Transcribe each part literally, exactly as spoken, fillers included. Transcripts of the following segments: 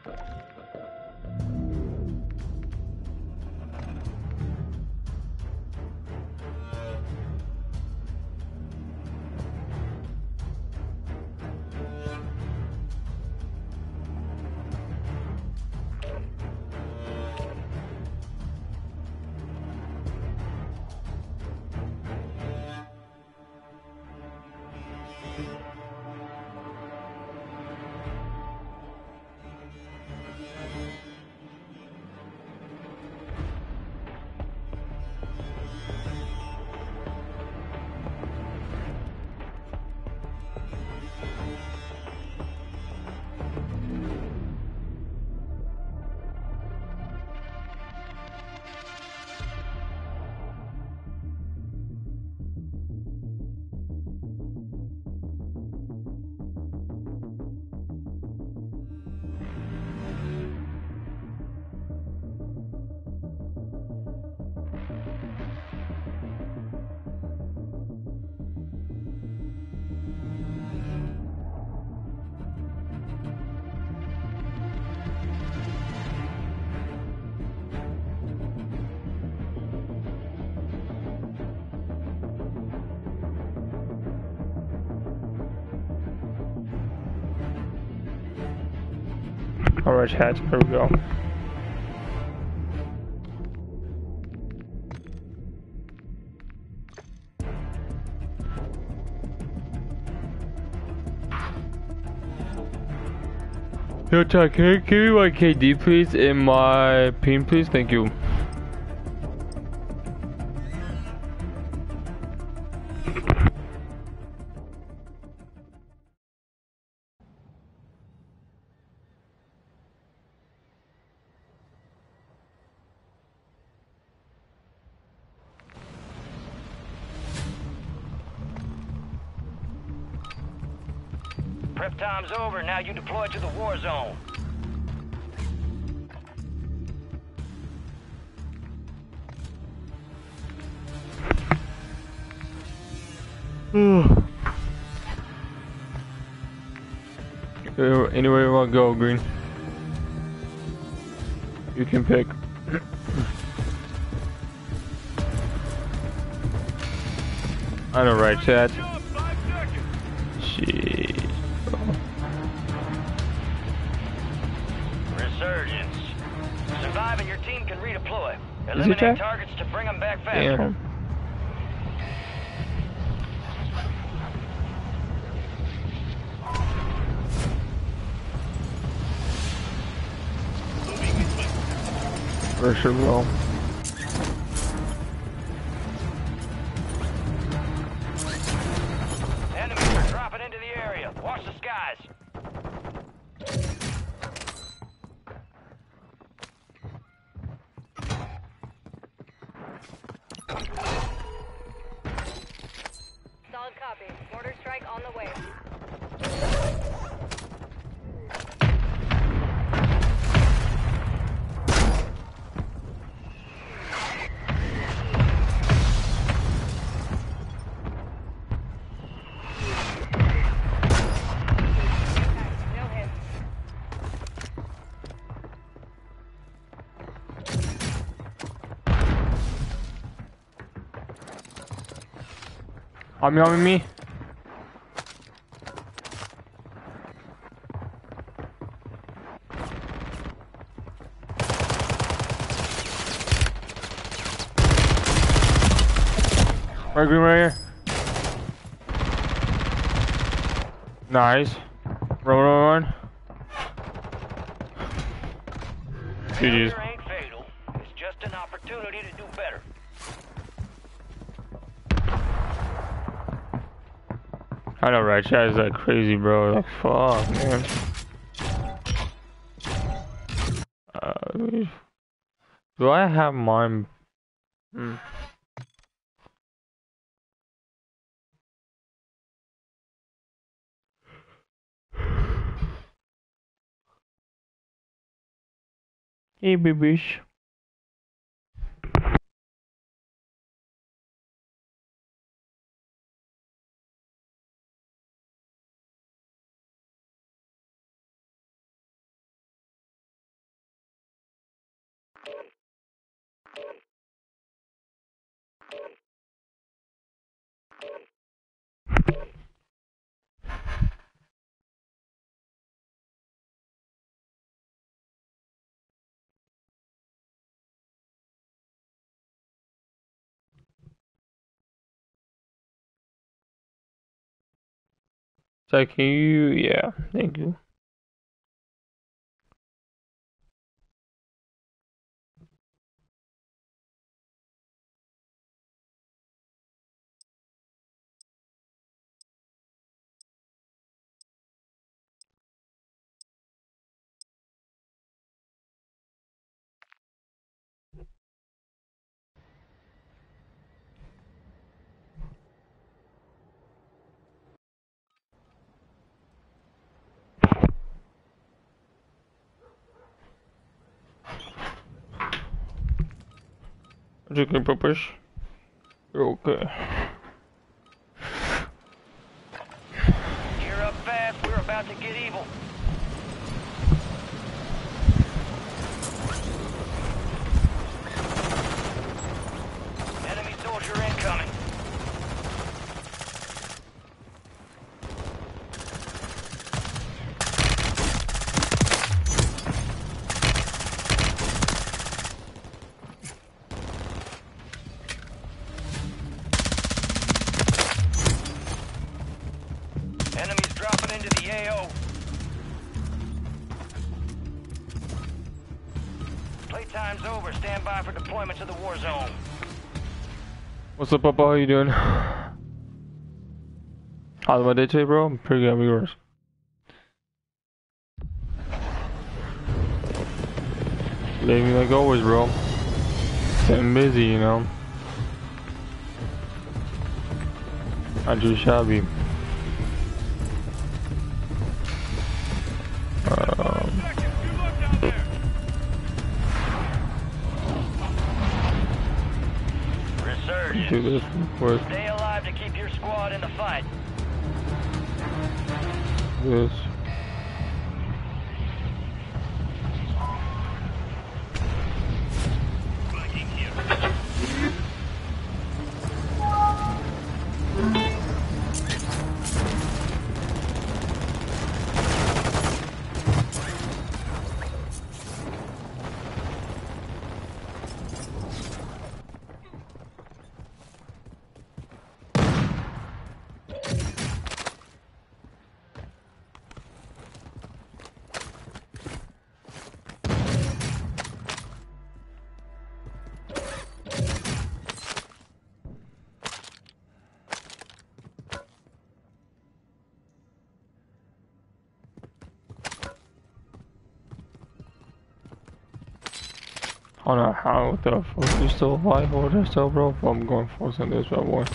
Alright, chat, here we go. Yo, chat, can you give me my K D please in my pin please? Thank you. Prep time's over, now you deploy to the Warzone. Anywhere you want to go, Green. You can pick. I know, right, chat? Shit. Resurgence. Survive and your team can redeploy. Is it, Eliminate chat? targets to bring them back faster. Damn. For sure will. Enemies are dropping into the area. Watch the skies. Solid copy. Mortar strike on the way. I'm yummy me. Right, green right here. Nice. Run, run, run. G G's. Failure ain't fatal. It's just an opportunity to do better. I know, right? Chat is like crazy, bro. Like, fuck, man. Uh, do I have mine? Hmm. Hey, babish. So can you? Yeah, thank you. Chicken peppers. Okay. Gear up fast, we're about to get evil. Enemy soldier incoming. Enemies dropping into the A O. Playtime's over. Stand by for deployment to the war zone. What's up, Papa? How you doing? How's my day today, bro? I'm pretty good. How are yours? Living like always, bro. Staying busy, you know. Not too shabby. Um, Resurgence. do this first. Stay alive to keep your squad in the fight. This. I don't know how the fuck you still alive or this still, bro. But I'm going for some this bad boy.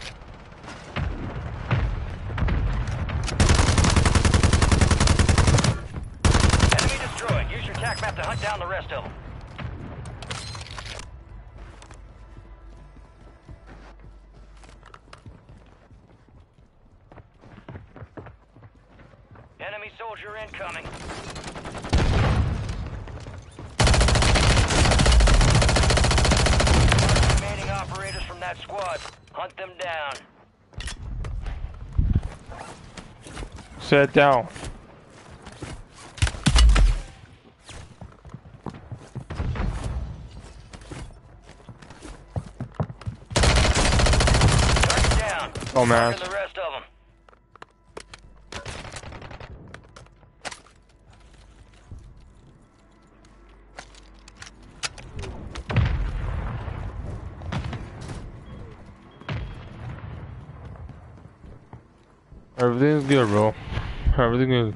Enemy destroyed. Use your tac map to hunt down the rest of them. Enemy soldier incoming. Remaining operators from that squad. Hunt them down. Sit down. Target down. Oh man. Marking the rest of them. Everything's good, bro. Everything is.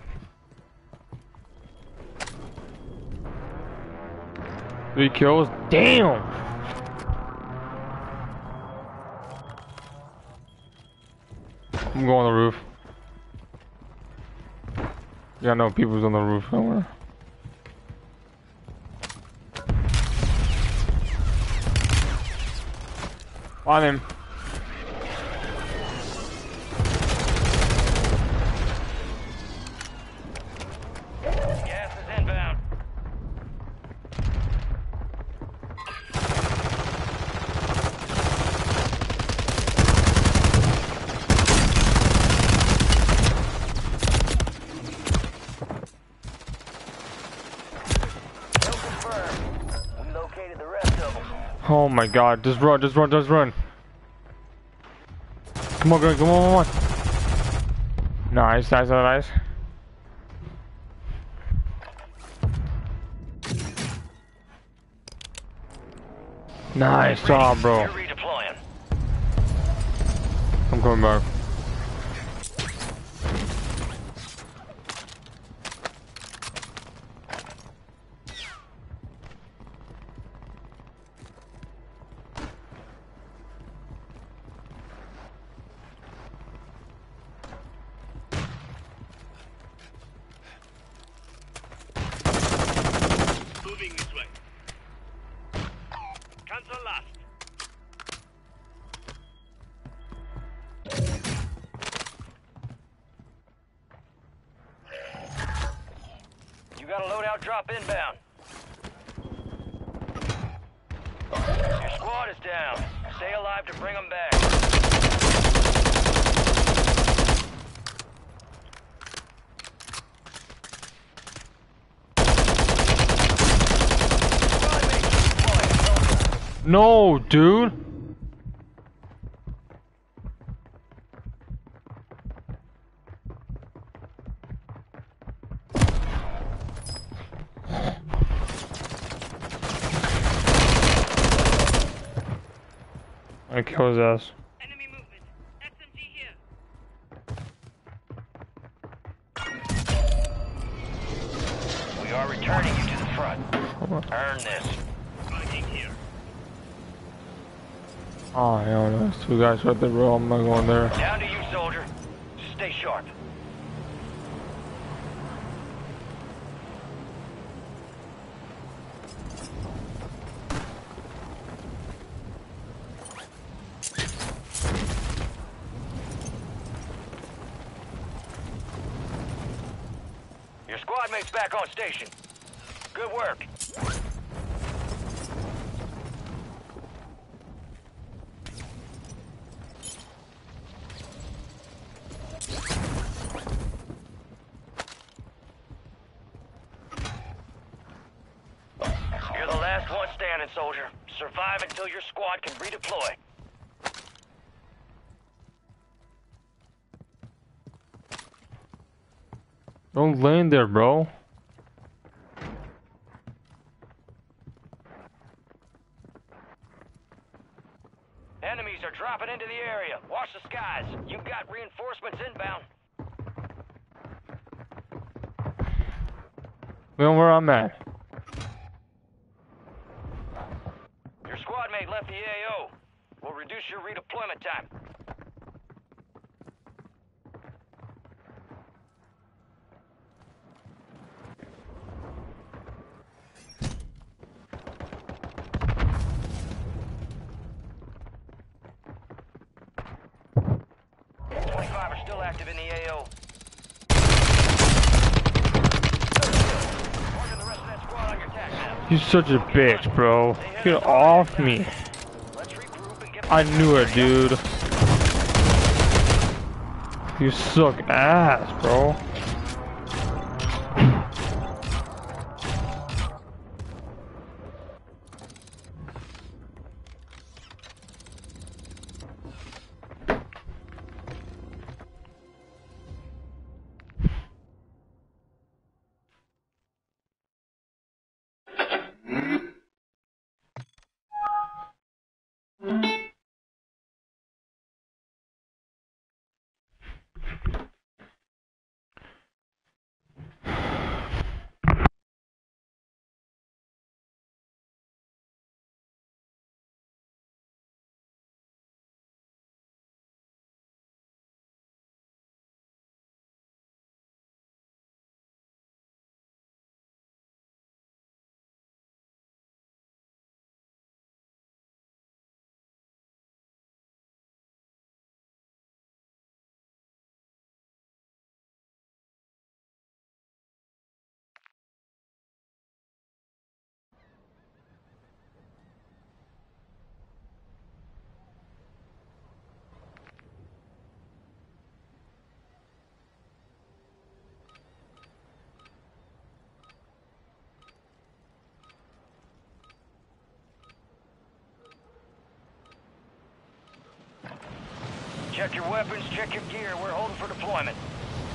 Three kills? Damn! I'm going on the roof. Yeah, no people's on the roof somewhere. On him. Gas is inbound. Kill confirmed. We located the rest of them. Oh my god, just run, just run, just run. Come on, Greg, come on, come on. Nice, nice, nice. Nice job, bro. You're redeploying. I'm coming back. Moving this way. Cancel last. You got a loadout drop inbound. Your squad is down. Stay alive to bring them back. No, dude. I kill his ass. Enemy movement. S M G here. We are returning you to the front. Earn this. Oh, hell no. There's two guys right there, bro. I'm not going there. Down to you, soldier. Stay sharp. Your squad mate's back on station. Good work. You're the last one standing, soldier. Survive until your squad can redeploy. Don't land there, bro. Enemies are dropping into the area. Watch the skies. You've got reinforcements inbound. Know where I'm at. Your squad mate left the A O. Will reduce your redeployment time. twenty-five are still active in the A O. Marking the rest of that squad on your tac map. You're such a bitch, bro. Get off me. Let's regroup and get I knew it, dude. You suck ass, bro. Check your weapons, check your gear. We're holding for deployment.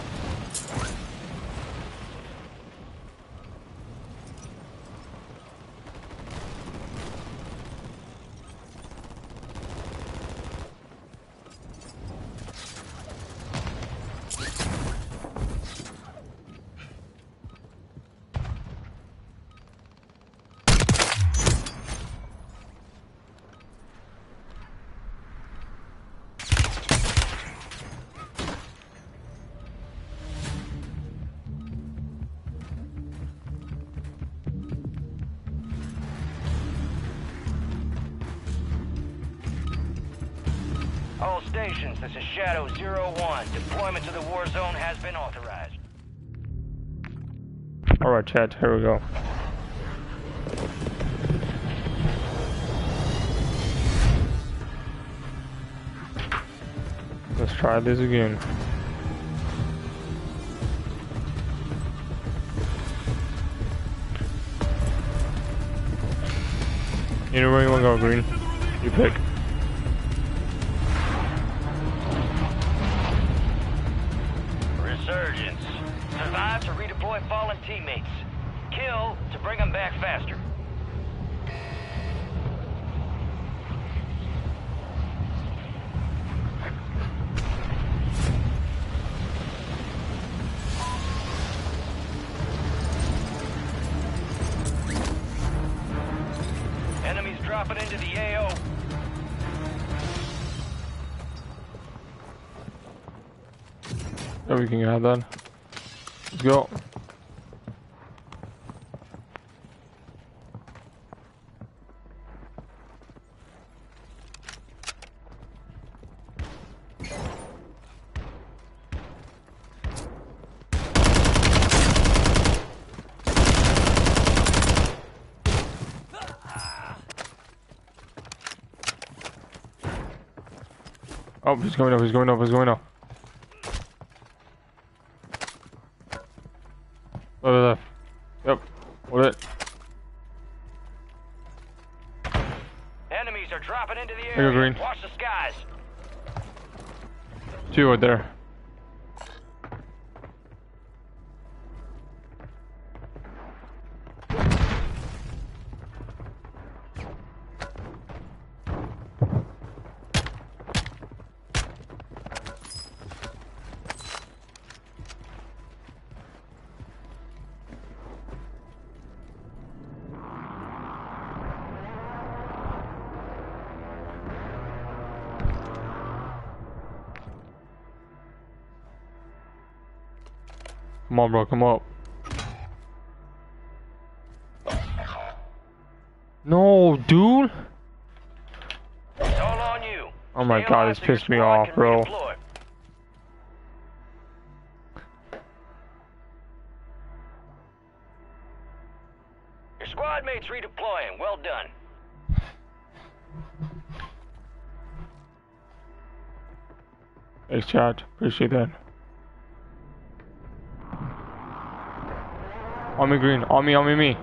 All stations, this is Shadow zero one. Deployment to the war zone has been authorized. Alright, chat, here we go. Let's try this again. You know where you want to go, Green? You pick. Resurgence. Survive to redeploy fallen teammates. Kill to bring them back faster. Enemies dropping into the A O. Yeah, we can have that. Let's go. Oh, he's going up, he's going up, he's going up. Over there. Yep. Hold it. Enemies are dropping into the There you go, area. Green. Watch the skies. Two right there. Come on, bro, come up. No, dude. It's all on you. Oh my Stay god, alive this so your pissed me squad off, can bro. redeploy. Your squad mates redeploying. Well done. Thanks, chat. Appreciate that. On me, Green. On me, on me, me.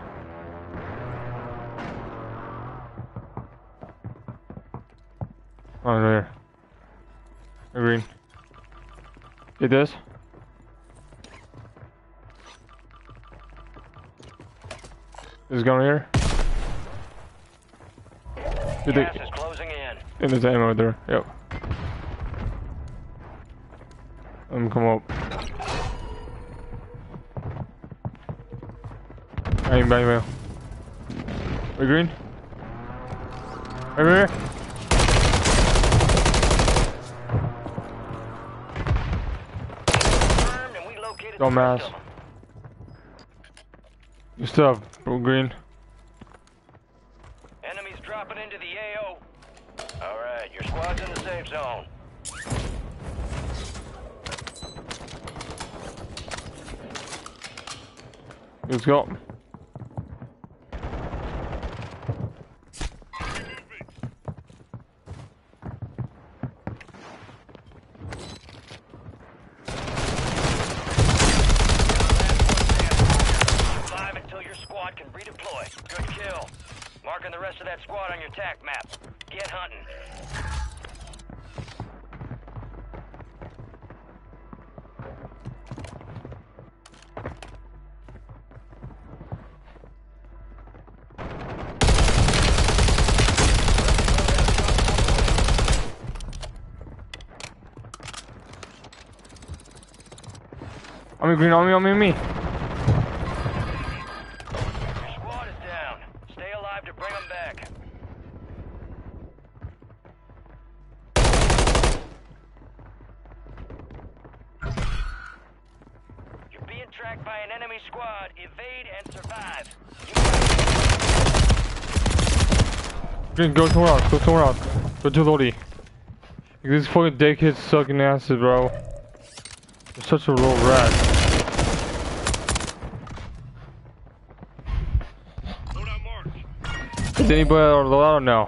On there. Hey, Green. Get this. This is going here. Get Gas the, is closing in. and there's ammo there. Yep. Let him come up. Bang, bang, bang. Hey, Green. Right here. Confirmed, and we located Go the rest mass. of them. Good stuff, bro, Green. Enemies dropping into the A O. All right, your squad's in the safe zone. Let's go. Survive until your squad can redeploy. Good kill. Marking the rest of that squad on your tac map. Get hunting. On me, Green. On me, on me, on me. Your squad is down. Stay alive to bring them back. You're being tracked by an enemy squad. Evade and survive. Green, go somewhere else. Go somewhere else. Go to Lodi. These fucking dickheads sucking asses, bro. You're such a little rat. Is anybody out of the ladder now?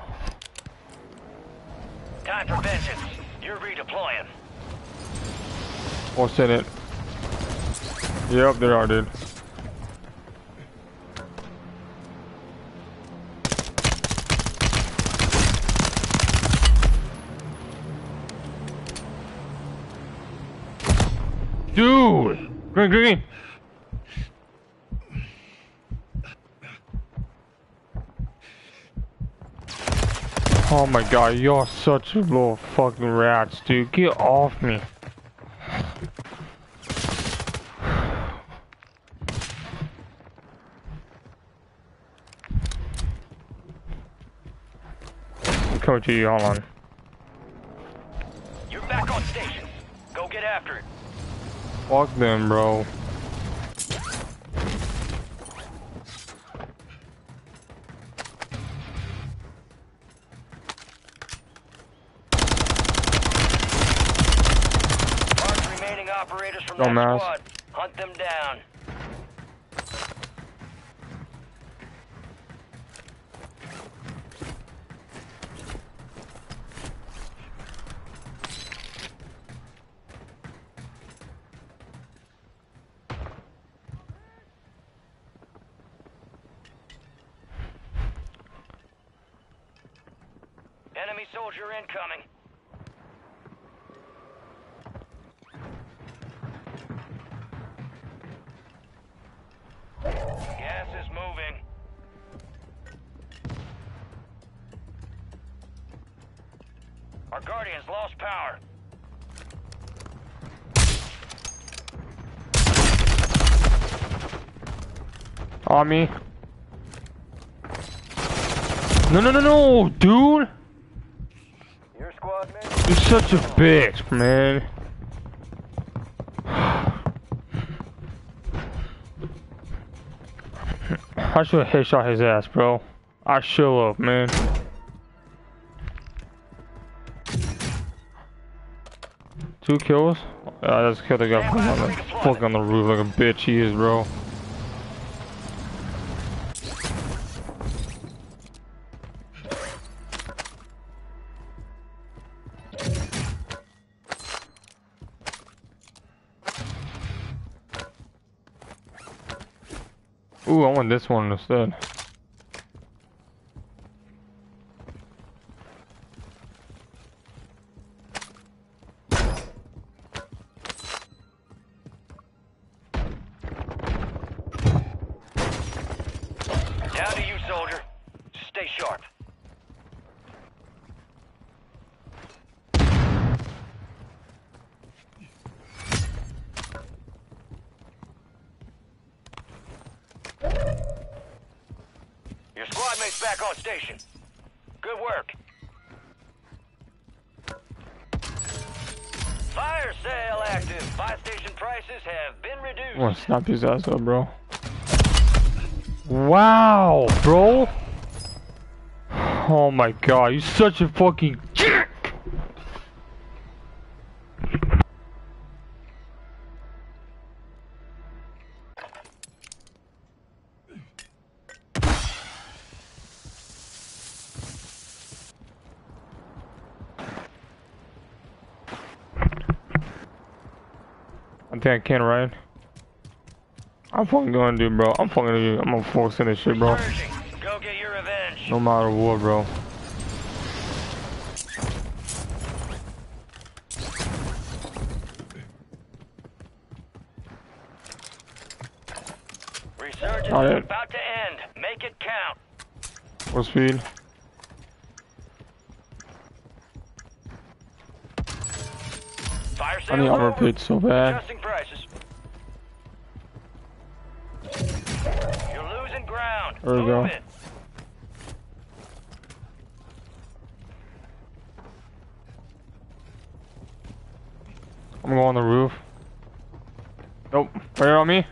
Time for vengeance. You're redeploying. What's in it? Yep, there are, dude. Dude! Green, green! Oh my god, you're such a little fucking rats, dude. Get off me. I'm coming to you, hold on. You're back on station. Go get after it. Fuck them, bro. Mark remaining operators from Don't that mask. squad. Hunt them down. Enemy soldier incoming. Gas is moving. Our Guardians lost power. On me. No, no, no, no, dude! Your squad mate. You're such a bitch, man. I should have headshot his ass, bro. I show up, man. Two kills? I just killed the guy from on the fuck on the roof like a bitch he is, bro. Ooh, I want this one instead. Down to you, soldier. Stay sharp. Your squad mate's back on station. Good work. Fire sale active. Buy station prices have been reduced. I want to snap his ass up, bro. Wow, bro. Oh my god, you're such a fucking jerk. I think I can, right? I'm fucking gonna do, bro. I'm fucking gonna do. I'm gonna force in this shit, bro. Surging. Go get your revenge. No matter what, bro. Resurgence All right. is about to end. Make it count. What speed? Fire I need sale armor over. plates so bad. Adjusting prices. You're losing ground. There we Move go. it. I'm going on the roof. Nope. Right on me.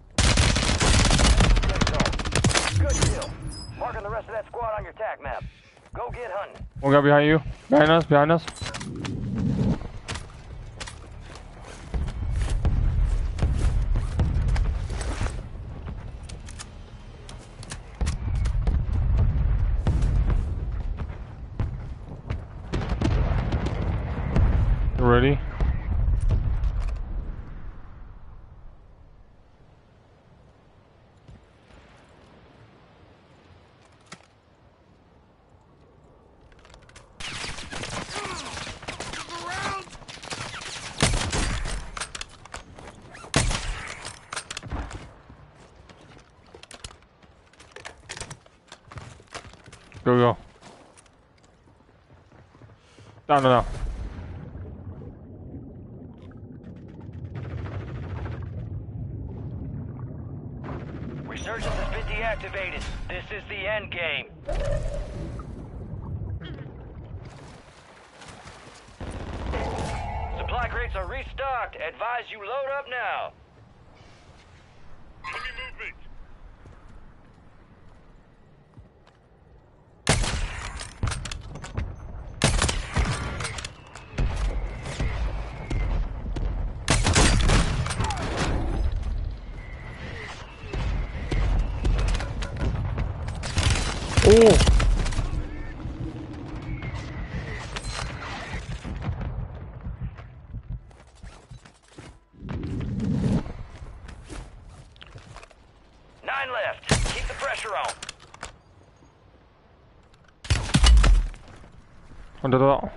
Good kill. Marking the rest of that squad on your tac map. Go get hunting. One guy behind you. Behind us. Behind us. Go, go. Down, down, down. Resurgence has been deactivated. This is the end game. Supply crates are restocked. Advise you load up now. Enemy movement. Oh! Nine left. Keep the pressure on. Under that.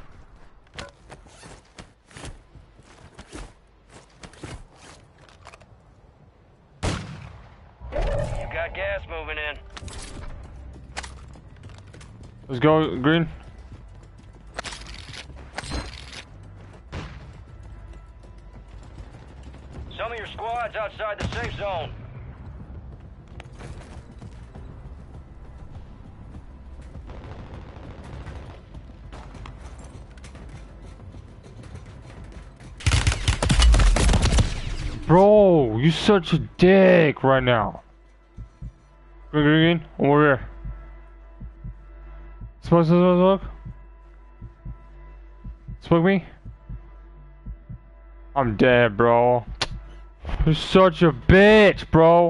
You got gas moving in. Let's go, green. Some of your squad's outside the safe zone. Bro, you such a dick right now. Green, green, green. Over here. Smoke, smoke, smoke. Smoke me. I'm dead, bro. You're such a bitch, bro.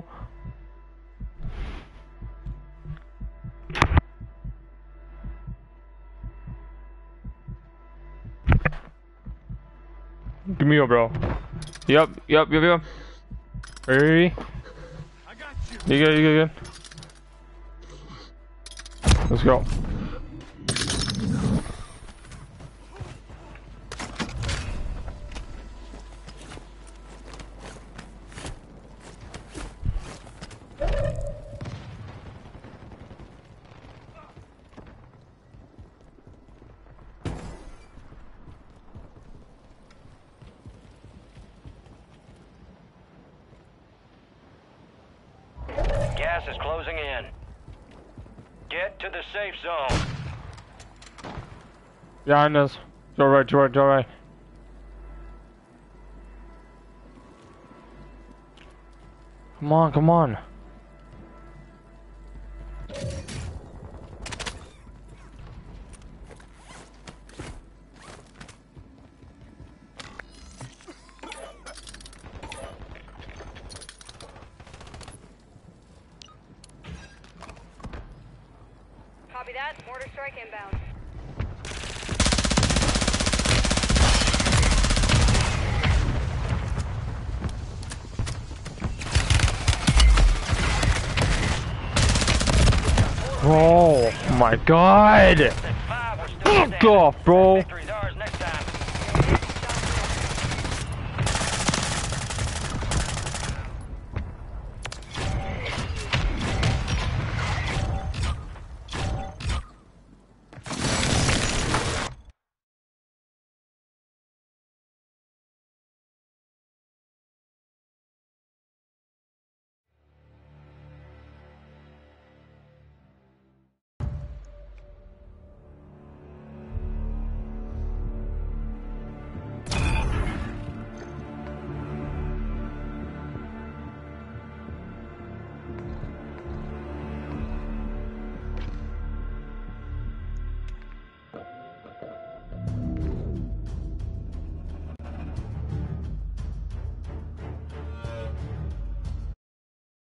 Give me a bro. Yep, yep, yep, yep. Ready? I got you. You good, you good, good. Let's go. Gas is closing in. Get to the safe zone. Yeah, I know. Go right, go right, go right. Come on, come on. Copy that. Mortar strike inbound. Oh my god! Fuck off, bro!